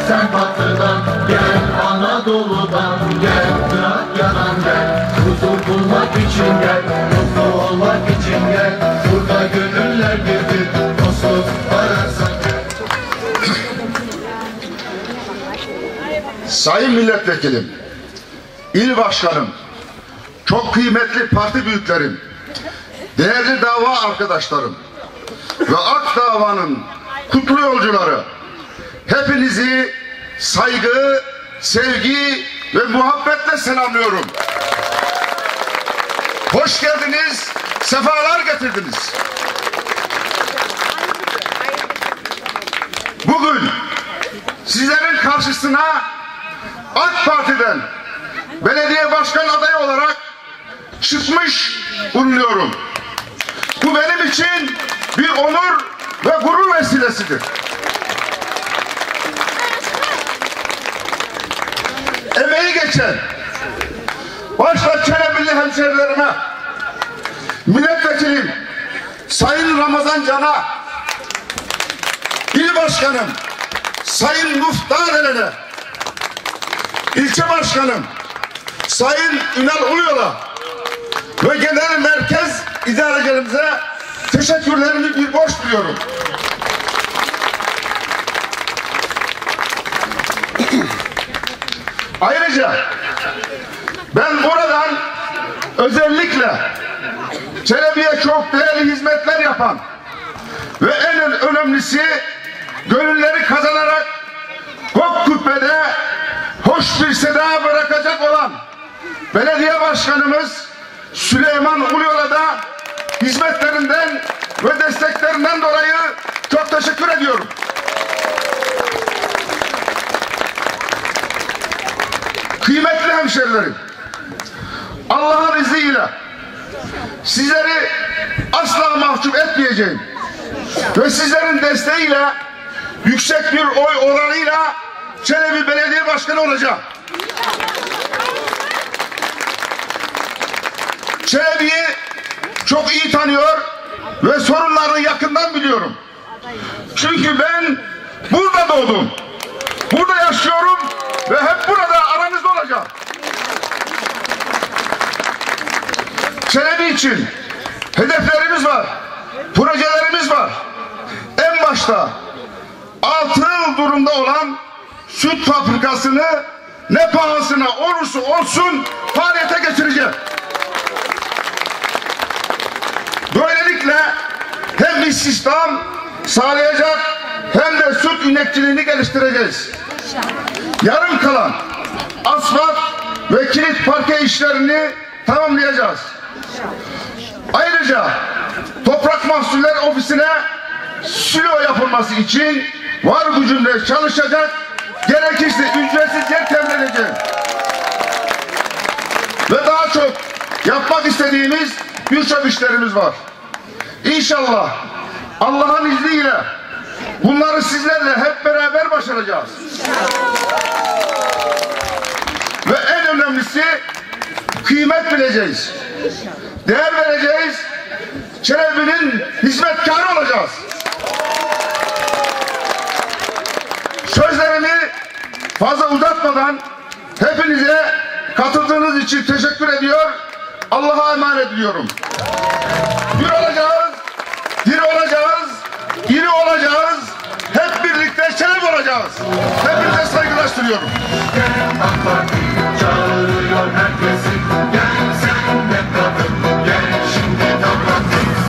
sen Batı'dan, gel Anadolu'dan, gel Trakya'dan gel. Huzur bulmak için gel, mutlu olmak için gel. Burada gönüller birdir, dostluk ararsan gel. Sayın Milletvekilim, İl Başkanım, çok kıymetli parti büyüklerim, değerli dava arkadaşlarım ve AK Dava'nın kutlu yolcuları, hepinizi saygı, sevgi ve muhabbetle selamlıyorum. Hoş geldiniz, sefalar getirdiniz. Bugün sizlerin karşısına AK Parti'den belediye başkan adayı olarak çıkmış bulunuyorum. Bu benim için bir onur ve gurur vesilesidir. Emeği geçen başta Çelebi'li hemşerilerime, milletvekilim Sayın Ramazan Can'a, il başkanım Sayın Muhtar Eren'e, ilçe başkanım Sayın Ünal Uluyol'a ve genel merkez idarecilerimize teşekkürlerimi bir borç duyuyorum. Ayrıca ben buradan özellikle Çelebi'ye çok değerli hizmetler yapan ve en önemlisi gönülleri kazanarak Gökkubbe'de hoş bir seda bırakacak olan belediye başkanımız Süleyman Uluyol'a da hizmetlerinden ve desteklerinden dolayı çok teşekkür ediyorum. Kıymetli hemşerilerim, Allah'ın izniyle sizleri asla mahcup etmeyeceğim ve sizlerin desteğiyle yüksek bir oy oranıyla Çelebi Belediye Başkanı olacağım. Çelebi'yi çok iyi tanıyor ve sorunlarını yakından biliyorum. Çünkü ben burada doğdum, burada yaşıyorum ve hep burada aranızda olacağım. Çelebi için hedeflerimiz var, projelerimiz var. En başta atıl durumda olan süt fabrikasını ne pahasına olursa olsun faaliyete geçireceğim. Böylelikle hem istihdam sağlayacak hem de süt inekçiliğini geliştireceğiz. Yarım kalan asfalt ve kilit parke işlerini tamamlayacağız. Ayrıca Toprak Mahsulleri Ofisi'ne silo yapılması için var gücümle çalışacak, gerekirse ücretsiz yer temin edeceğim. Ve daha çok yapmak istediğimiz birçok işlerimiz var. İnşallah Allah'ın izniyle bunları sizlerle hep beraber başaracağız. Ve en önemlisi kıymet bileceğiz. Değer vereceğiz. Çelebi'nin hizmetkarı olacağız. Sözlerimi fazla uzatmadan hepinize katıldığınız için teşekkür ediyor. Allah'a emanet ediyorum. Bir olacağız, diri olacağız, iri olacağız. Hep birlikte Çelebi olacağız. Hepinize saygılar sunuyorum.